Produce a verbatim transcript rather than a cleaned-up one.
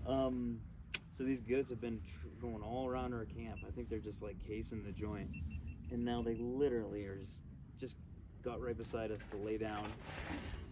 Um, so these goats have been tr going all around our camp. I think they're just like casing the joint. And now they literally are just, just got right beside us to lay down.